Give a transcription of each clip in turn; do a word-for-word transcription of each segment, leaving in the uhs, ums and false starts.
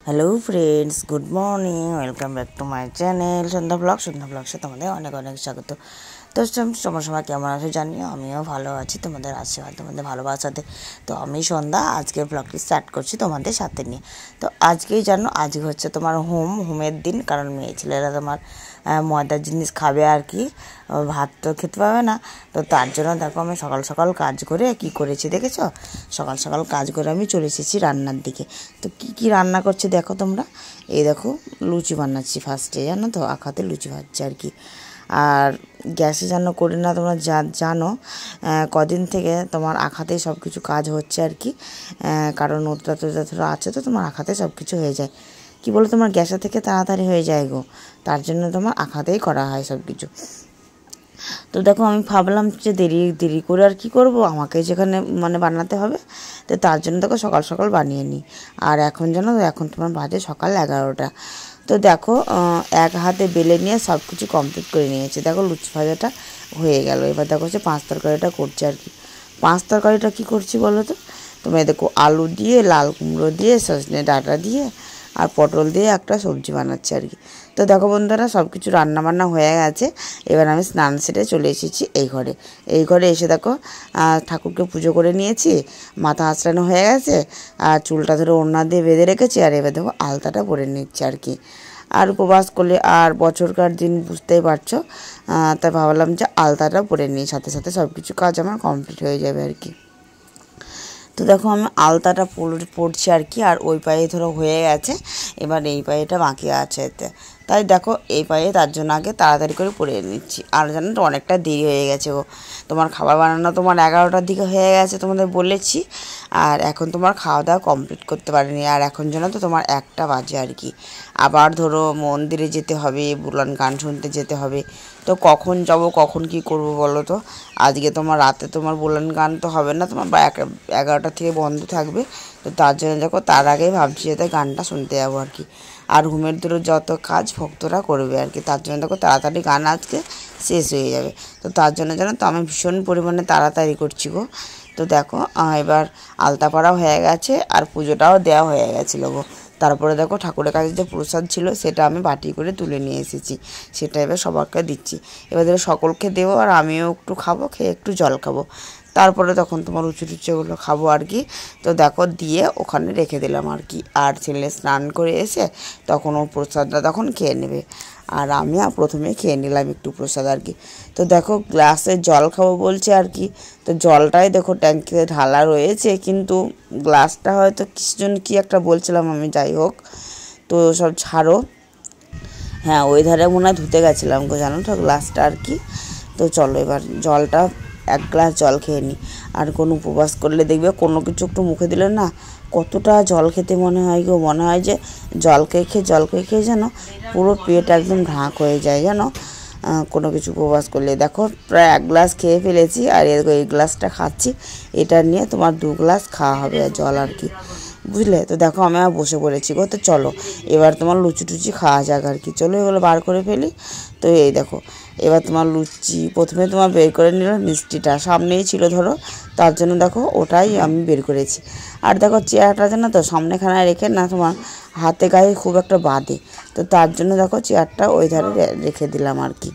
Hello friends, good morning, welcome back to my channel Sandhya blog. Sandhya ব্লগসে তোমাদের অনেক অনেক স্বাগত। তো তোমার সময় কেমন আছো জানিও, আমিও ভালো আছি তোমাদের আশীর্বাদ, তোমাদের ভালোবাসাতে। তো আমি সন্ধ্যা আজকের ব্লগটি স্টার্ট করছি তোমাদের সাথে নিয়ে। তো আজকেই জানো, আজকে হচ্ছে তোমার হোম হোমের দিন, কারণ মেয়ে ছেলেরা তোমার ময়দার জিনিস খাবে আর কি, ভাত তো খেতে পাবে না। তো তার জন্য দেখো আমি সকাল সকাল কাজ করে কি করেছি দেখেছো, সকাল সকাল কাজ করে আমি চলে এসেছি রান্নার দিকে। তো কি কি রান্না করছে দেখো তোমরা, এই দেখো লুচি বানাচ্ছি ফার্স্টে, জানো তো আখাতে লুচি ভাজছে আর কি। আর গ্যাসে যেন করি না, তোমরা যা জানো কদিন থেকে তোমার আখাতেই সব কিছু কাজ হচ্ছে আর কি, কারণ ওটা তো যতটা আছে তো তোমার আখাতে সব কিছু হয়ে যায়। কি বলো, তোমার গ্যাসে থেকে তাড়াতাড়ি হয়ে যায় গো, তার জন্য তোমার আখাতেই করা হয় সব কিছু। তো দেখো আমি ভাবলাম যে দেরি দেরি করে আর কি করব, আমাকে যেখানে মানে বানাতে হবে, তো তার জন্য দেখো সকাল সকাল বানিয়ে নিই। আর এখন জানো, এখন তোমার বাজে সকাল এগারোটা। তো দেখো এক হাতে বেলে নিয়ে সব কিছু কমপ্লিট করে নিয়েছি। দেখো লুচি ভাজাটা হয়ে গেল, এবার দেখো হচ্ছে পাঁচ তরকারিটা করছি আর কি। পাঁচ তরকারিটা কী করছি বলো তো, তোমরা দেখো আলু দিয়ে, লাল কুমড়ো দিয়ে, সজনে ডাঁটা দিয়ে আর পটল দিয়ে একটা সবজি বানাচ্ছি আর কি। তো দেখো বন্ধুরা, সব কিছু রান্নাবান্না হয়ে গেছে। এবার আমি স্নান সেরে চলে এসেছি এই ঘরে। এই ঘরে এসে দেখো ঠাকুরকে পুজো করে নিয়েছি, মাথা আঁচড়ানো হয়ে গেছে, আর চুলটা ধরে ওড়না দিয়ে বেঁধে রেখেছি। আর এবার দেখো আলতাটা পরে নিচ্ছি আর কি। আর উপবাস করলে আর বছরকার দিন বুঝতেই পারছো, তাই ভাবলাম যে আলতাটা পরে নিই, সাথে সাথে সব কিছু কাজ আমার কমপ্লিট হয়ে যাবে আর কি। তো দেখো আমি আলতাটা পড়ছি আর কি, আর ওই পায়ে ধরো হয়ে গেছে, এবার এই পায়েটা বাকি আছে এতে। তাই দেখো এই পায়ে তার জন্য আগে তাড়াতাড়ি করে পরে নিচ্ছি। আর জানো তো অনেকটা দেরি হয়ে গেছে গো, তোমার খাবার বানানো তোমার এগারোটার দিকে হয়ে গেছে তোমাদের বলেছি, আর এখন তোমার খাওয়া দাওয়া কমপ্লিট করতে পারিনি। আর এখন জানো তো তোমার একটা বাজে আর কি। আবার ধরো মন্দিরে যেতে হবে, বুলান গান শুনতে যেতে হবে। তো কখন যাব, কখন কি করব বলো তো। আজকে তোমার রাতে তোমার বুলান গান তো হবে না, তোমার বা এগারোটা থেকে বন্ধ থাকবে। তো তার জন্য দেখো তার আগেই ভাবছি যাতে গানটা শুনতে যাবো আর কি। আর ঘুমের দূরে যত কাজ ভক্তরা করবে আর কি, তার জন্য দেখো তাড়াতাড়ি গান আজকে শেষ হয়ে যাবে। তো তার জন্য জানো তো আমি ভীষণ পরিমাণে তাড়াতাড়ি করছি গো। তো দেখো এবার আলতা পড়া হয়ে গেছে আর পুজোটাও দেওয়া হয়ে গেছিলো গো। তারপরে দেখো ঠাকুরের কাছে যে প্রসাদ ছিল সেটা আমি বাটি করে তুলে নিয়ে এসেছি, সেটা এবার সবাইকে দিচ্ছি। এবার ধরো সকলকে দেবো, আর আমিও একটু খাবো, খেয়ে একটু জল খাবো, তারপরে তখন তোমার উঁচু টুচুগুলো খাবো আর কি। তো দেখো দিয়ে ওখানে রেখে দিলাম আর কি। আর ছেলে স্নান করে এসে তখন ও প্রসাদটা তখন খেয়ে নেবে, আর আমি প্রথমে খেয়ে নিলাম একটু প্রসাদ আর কি। তো দেখো গ্লাসে জল খাবো বলছে আর কি। তো জলটাই দেখো ট্যাঙ্কিতে ঢালা রয়েছে, কিন্তু গ্লাসটা হয়তো কিছু জন কী একটা বলছিলাম আমি, যাই হোক তো সব ছাড়ো। হ্যাঁ ওই ধারে মনে হয় ধুতে গেছিলাম গো, জানো তো গ্লাসটা আর কি। তো চলো এবার জলটা এক গ্লাস জল খেয়ে নিই। আর কোনো উপবাস করলে দেখবে কোনো কিছু একটু মুখে দিলে না কতটা জল খেতে মনে হয় গো, মনে হয় যে জল খেয়ে খেয়ে জল খেয়ে খেয়ে যেন পুরো পেট একদম ঢাক হয়ে যায় যেন কোনো কিছু উপবাস করলে। দেখো প্রায় এক গ্লাস খেয়ে ফেলেছি, আর এই গ্লাসটা খাচ্ছি, এটা নিয়ে তোমার দু গ্লাস খাওয়া হবে জল আর কি, বুঝলে। তো দেখো আমি আর বসে পড়েছি গো। তো চলো এবার তোমার লুচি টুচি খাওয়া যাক আর কি, চলো এগুলো বার করে ফেলি। তো এই দেখো এবার তোমার লুচি প্রথমে তোমার বের করে নিলাম, মিষ্টিটা সামনেই ছিল ধরো, তার জন্য দেখো ওটাই আমি বের করেছি। আর দেখো চেয়ারটা যেন তো সামনেখানে রেখে না তোমার হাতে গায়ে খুব একটা বাঁধে, তো তার জন্য দেখো চেয়ারটা ওই ধারে রেখে দিলাম আর কি।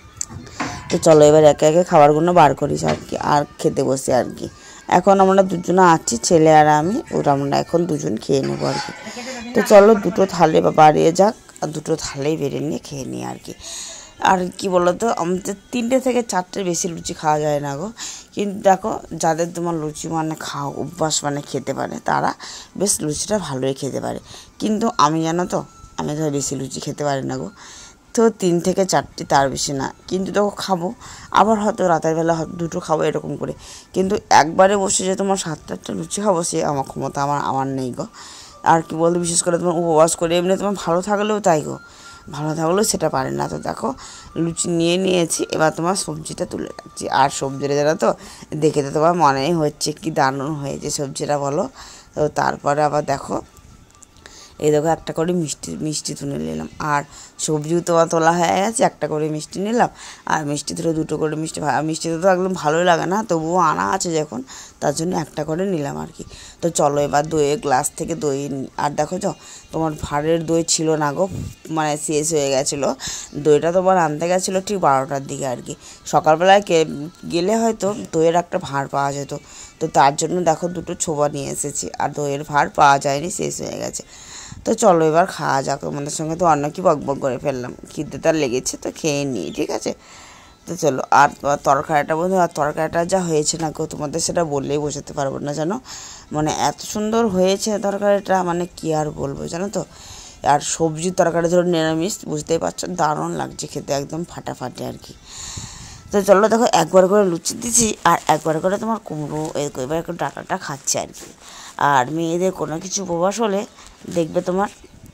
তো চলো এবার একে একে খাবারগুলো বার করিস আর কি, আর খেতে বসে আর কি। এখন আমরা দুজনে আছি, ছেলে আর আমি, ওরা আমরা এখন দুজন খেয়ে নেবো আর কি। তো চলো দুটো থালে বাড়িয়ে যাক, আর দুটো থালেই বেড়ে নিয়ে খেয়ে নিই আর কি। আর কি বলো তো, আমাদের তিনটে থেকে চারটের বেশি লুচি খাওয়া যায় না গো। কিন্তু দেখো যাদের তোমার লুচি মানে খাওয়া অভ্যাস মানে খেতে পারে, তারা বেশ লুচিটা ভালোই খেতে পারে। কিন্তু আমি জানো তো, আমি তো বেশি লুচি খেতে পারি না গো। তো তিন থেকে চারটি, তার বেশি না। কিন্তু দেখো খাবো, আবার হয়তো রাতের বেলা হয়তো দুটো খাবো এরকম করে। কিন্তু একবারে বসে যে তোমার সাতটা আটটা লুচি খাবো, সে আমার ক্ষমতা আমার আমার নেই গো। আর কি বলতো, বিশেষ করে তোমার উপবাস করে এমনি তোমার ভালো থাকলেও তাই গো, ভালো থাকলেও সেটা পারে না। তো দেখো লুচি নিয়ে নিয়েছি, এবার তোমার সবজিটা তুলে রাখছি। আর সবজিটা যারা তো দেখে তো তোমার মনেই হচ্ছে কি দারুণ হয়েছে সবজিটা বলো। তো তারপরে আবার দেখো এই দেখো একটা করে মিষ্টি মিষ্টি তুলে নিলাম, আর সবজিও তোমার তোলা হয়ে গেছে, একটা করে মিষ্টি নিলাম, আর মিষ্টি ধরে দুটো করে মিষ্টি, মিষ্টিতে তো একদম ভালোই লাগে না, তবুও আনা আছে যখন তার জন্য একটা করে নিলাম আর কি। তো চলো এবার দইয়ের গ্লাস থেকে দই, আর দেখো তো তোমার ভাঁড়ের দই ছিল না গো, মানে শেষ হয়ে গেছিলো। দইটা তোমার আনতে গেছিলো ঠিক বারোটার দিকে আর কি, সকালবেলায় গেলে হয়তো দইয়ের একটা ভাঁড় পাওয়া যেত, তো তার জন্য দেখো দুটো ছোবা নিয়ে এসেছি, আর দইয়ের ভাঁড় পাওয়া যায়নি, শেষ হয়ে গেছে। তো চলো এবার খাওয়া যাক, তোমাদের সঙ্গে তো অন্য কি বকবক করে ফেললাম, খিদে তার লেগেছে তো খেয়ে নিই, ঠিক আছে। তো চলো, আর তরকারিটা বন্ধু, আর তরকারিটা যা হয়েছে না গো, তোমাদের সেটা বললেই বোঝাতে পারবো না জানো, মানে এত সুন্দর হয়েছে তরকারিটা, মানে কি আর বলবো জানো তো। আর সবজির তরকারি ধরো নিরামিষ, বুঝতেই পারছো দারুণ লাগছে খেতে, একদম ফাটাফাটি আর কি। তো চলো দেখো একবার করে লুচি দিচ্ছি, আর একবার করে তোমার কুমড়ো এবার একটু ডাটাটা খাচ্ছে আর কি। আর মেয়েদের কোনো কিছু উপবাস হলে দেখবে তোমার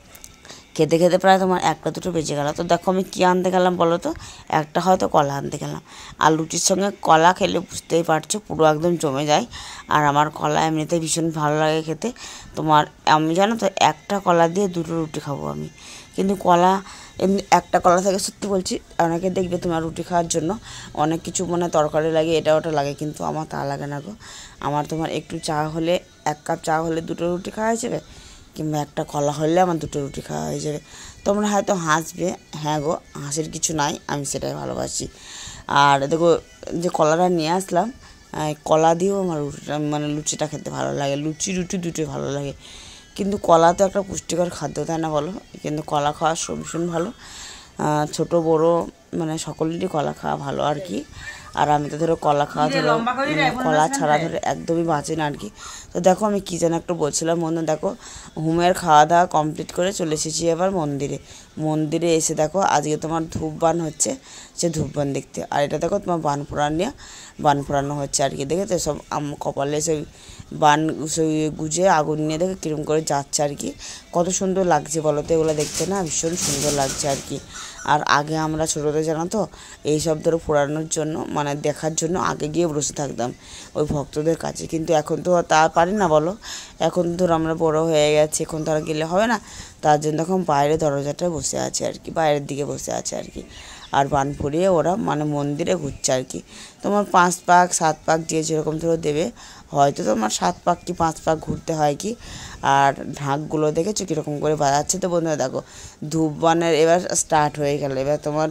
খেতে খেতে প্রায় তোমার একটা দুটো বেজে গেল। তো দেখো আমি কী আনতে গেলাম বলো তো, একটা হয়তো কলা আনতে গেলাম, আর লুচির সঙ্গে কলা খেলে বুঝতেই পারছো পুরো একদম জমে যায়। আর আমার কলা এমনিতে ভীষণ ভালো লাগে খেতে, তোমার আমি জানো তো একটা কলা দিয়ে দুটো রুটি খাবো আমি, কিন্তু কলা এমনি একটা কলা থেকে সত্যি বলছি, অনেকে দেখবে তোমার রুটি খাওয়ার জন্য অনেক কিছু মানে তরকারি লাগে, এটা ওটা লাগে, কিন্তু আমার তা লাগে না গো। আমার তোমার একটু চা হলে, এক কাপ চা হলে দুটো রুটি খাওয়া যাবে, কিংবা একটা কলা হলে আমার দুটো রুটি খাওয়া হয়ে যাবে। তোমরা হয়তো হাসবে, হ্যাঁ গো হাসির কিছু নাই, আমি সেটাই ভালোবাসি। আর দেখো যে কলাটা নিয়ে আসলাম, কলা দিয়েও আমার রুটিটা মানে লুচিটা খেতে ভালো লাগে, লুচি রুটি দুটোই ভালো লাগে, কিন্তু কলা তো একটা পুষ্টিকর খাদ্য তাই না বলো, কিন্তু কলা খাওয়া ভীষণ ভালো, ছোটো বড়ো মানে সকলেরই কলা খাওয়া ভালো আর কি। আর আমি তো ধরো কলা খাওয়া ধরো কলা ছাড়া ধরো একদমই বাঁচি না আর কি। তো দেখো আমি কী যেন একটু বলছিলাম বন্ধু, দেখো হুমের খাওয়া দাওয়া কমপ্লিট করে চলে এসেছি এবার মন্দিরে। মন্দিরে এসে দেখো আজকে তোমার ধূপবান হচ্ছে, সে ধূপবান দেখতে, আর এটা দেখো তোমার বান পোড়ানো বান পোড়ানো হচ্ছে আর কি, দেখেছো সব কপালে সেই বান সেই গুজে আগুন নিয়ে দেখো কীরকম করে যাচ্ছে আর কি, কত সুন্দর লাগছে বলো তো এগুলো দেখতে, না ভীষণ সুন্দর লাগছে আর কি। আর আগে আমরা ছোটোদের জানো তো এইসব ধরো পোড়ানোর জন্য মানে দেখার জন্য আগে গিয়ে বসে থাকতাম ওই ভক্তদের কাছে, কিন্তু এখন তো তা পারি না বলো, এখন ধরো আমরা বড় হয়ে গেছি, এখন তো আর গেলে হবে না, তার জন্য এখন বাইরে দরজাটায় বসে আছে আর কি, বাইরের দিকে বসে আছে আর কি। আর বান ফুরিয়ে ওরা মানে মন্দিরে ঘুরছে আর কি, তোমার পাঁচ পাক সাত পাক যে যেরকম ধরো দেবে, হয়তো তোমার সাত পাক কি পাঁচ পাক ঘুরতে হয় কি। আর ঢাকগুলো দেখেছো কীরকম করে বাজাচ্ছে, তো বন্ধুরা দেখো ধূপবানের এবার স্টার্ট হয়ে গেল, এবার তোমার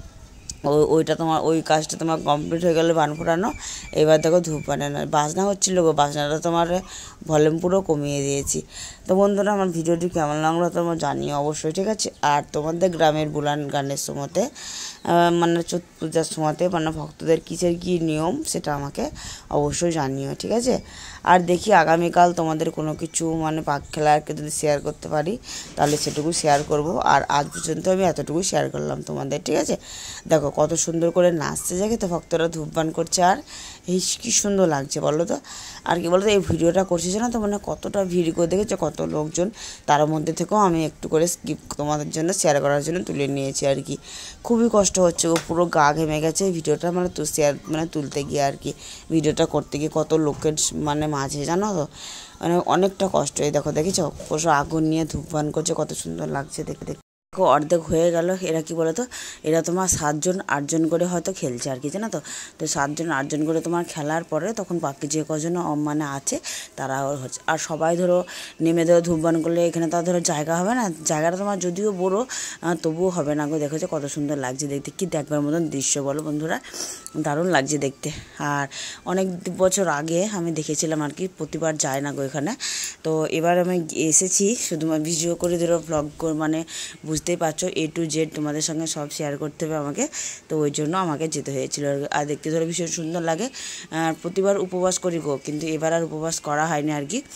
ওই ওইটা তোমার ওই কাজটা তোমার কমপ্লিট হয়ে গেলে বান ফোটানো, এবার দেখো ধূপ বানানো বাজনা হচ্ছিলো গো, বাজনাটা তোমার ভলিউম পুরো কমিয়ে দিয়েছি। তো বন্ধুরা আমার ভিডিওটি কেমন লাগলো তোমার জানিও অবশ্যই, ঠিক আছে। আর তোমাদের গ্রামের বুলান গানের সময়তে মানে চৈত পূজার সময়তে মানে ভক্তদের কিসের কী নিয়ম সেটা আমাকে অবশ্যই জানিও, ঠিক আছে। আর দেখি আগামীকাল তোমাদের কোনো কিছু মানে পাক খেলাকে যদি শেয়ার করতে পারি তাহলে সেটুকু শেয়ার করব, আর আজ পর্যন্ত আমি এতটুকু শেয়ার করলাম তোমাদের, ঠিক আছে। দেখো কত সুন্দর করে নাচতে জাগে তো ভক্তরা ধূপবান করছে, আর এই কী সুন্দর লাগছে বলো তো। আর কি বলো তো এই ভিডিওটা করছি না তো মানে কতটা ভিড় করে দেখেছো কত লোকজন, তার মধ্যে থেকেও আমি একটু করে স্কিপ তোমাদের জন্য শেয়ার করার জন্য তুলে নিয়েছি আর কি। খুবই কষ্ট হচ্ছে ও, পুরো গা ঘেমে গেছে ভিডিওটা মানে তো শেয়ার মানে তুলতে গিয়ে আর কি, ভিডিওটা করতে গিয়ে কত লোকের মানে মাঝে জানো তো মানে অনেকটা কষ্ট। এই দেখো দেখেছো পশু আগুন নিয়ে ধূপবান করছে, কত সুন্দর লাগছে দেখে দেখে। দেখো অর্ধেক হয়ে গেল, এরা কি বলো তো এরা তোমার সাতজন আটজন করে হয়তো খেলছে আর কি জানো তো। তো সাতজন আটজন করে তোমার খেলার পরে তখন বাকি যে কজন মানে আছে তারা হচ্ছে, আর সবাই ধরো নেমে ধরো ধূপবান করলে এখানে তো ধরো জায়গা হবে না, জায়গাটা তোমার যদিও বড় তবুও হবে না গো। দেখেছো কত সুন্দর লাগছে দেখতে, কি দেখবার মতন দৃশ্য বলো বন্ধুরা, দারুণ লাগছে দেখতে। আর অনেক বছর আগে আমি দেখেছিলাম আর কি, প্রতিবার যায় না গো এখানে, তো এবার আমি এসেছি শুধুমাত্র ভিডিও করে ধরো ব্লগ মানে বুঝতেই পারছো এ টু জেড তোমাদের সঙ্গে সব শেয়ার করতে হবে আমাকে, তো ওই জন্য আমাকে যেতে হয়েছিল। আর দেখতে ধরো ভীষণ সুন্দর লাগে, আর প্রতিবার উপবাস করি গো, কিন্তু এবার আর উপবাস করা হয়নি আর কি।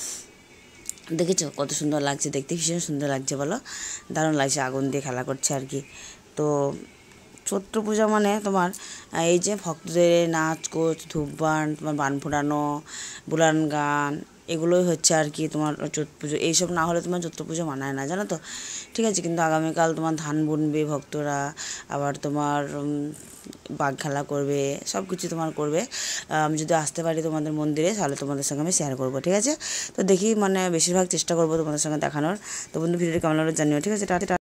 দেখেছো কত সুন্দর লাগছে দেখতে, ভীষণ সুন্দর লাগছে বলো, দারুণ লাগছে আগুন দিয়ে খেলা করছে আর কি। তো ছট পূজা মানে তোমার এই যে ভক্তদের নাচ কোচ ধূপবান তোমার বান ফোটানো বুলান গান এগুলোই হচ্ছে আর কি তোমার ছট পুজো। এইসব না হলে তোমার ছট পুজো মানায় না, জানো তো। ঠিক আছে, কিন্তু আগামীকাল তোমার ধান বুনবে ভক্তরা, আবার তোমার বাঘ খেলা করবে, সব কিছু তোমার করবে। আমি যদি আসতে পারি তোমাদের মন্দিরে তাহলে তোমাদের সঙ্গে আমি শেয়ার করবো, ঠিক আছে। তো দেখি মানে বেশিরভাগ চেষ্টা করবো তোমাদের সঙ্গে দেখানোর। তো বন্ধু ভিডিওটি কেমন লাগলো জানিও, ঠিক আছে। টাটা।